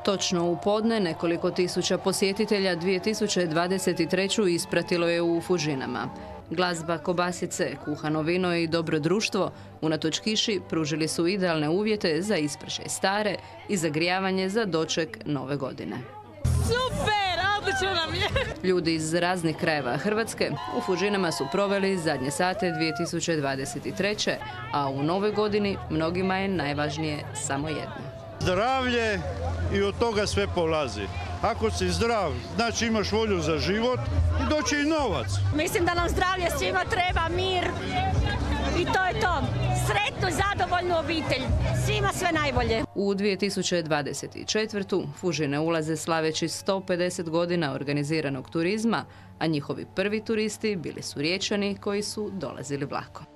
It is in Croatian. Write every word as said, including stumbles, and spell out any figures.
Točno u podne nekoliko tisuća posjetitelja dvije tisuće dvadeset treću ispratilo je u Fužinama. Glazba, kobasice, kuhano vino i dobro društvo unatoč kiši pružili su idealne uvjete za ispršaj stare i zagrijavanje za doček nove godine. Super, odlično nam je! Ljudi iz raznih krajeva Hrvatske u Fužinama su proveli zadnje sate dvije tisuće dvadeset treće, a u novoj godini mnogima je najvažnije samo jedno. Zdravlje i od toga sve polazi. Ako si zdrav, znači imaš volju za život i doći i novac. Mislim da nam zdravlje svima treba, mir i to je to. Sretnu i zadovoljnu obitelj. Svima sve najbolje. U dvije tisuće dvadeset četvrtu Fužine ulaze slaveći sto pedeset godina organiziranog turizma, a njihovi prvi turisti bili su Riječani koji su dolazili vlakom.